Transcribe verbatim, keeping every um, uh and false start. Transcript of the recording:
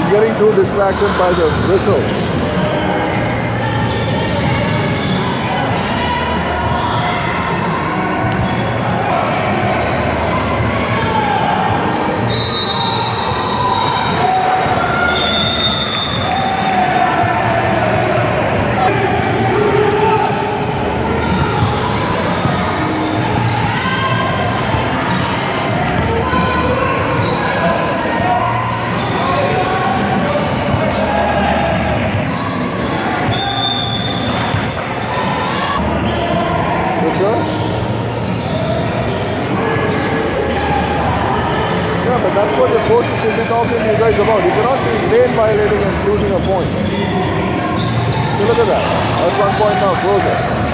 getting too distracted by the whistle. But that's what the coaches should be talking to you guys about. You cannot be lane violating and losing a point. So look at that. That's one point now closer.